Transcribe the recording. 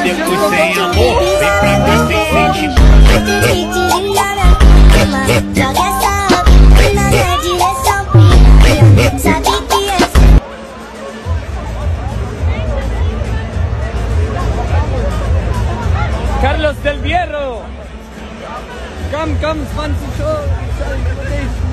depois sem amor, vem pra cá sem sentimento. Joga essa na minha direção, sabe que é. Carlos del Hierro! Come, 20 show!